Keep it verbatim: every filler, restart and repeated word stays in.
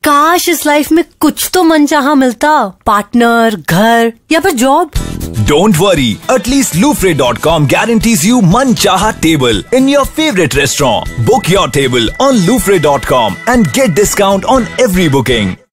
काश इस लाइफ में कुछ तो मनचाहा मिलता, पार्टनर, घर या फिर job. Don't worry, at least Lufre dot com guarantees you Manchaha table in your favorite restaurant. Book your table on Lufre dot com and get discount on every booking.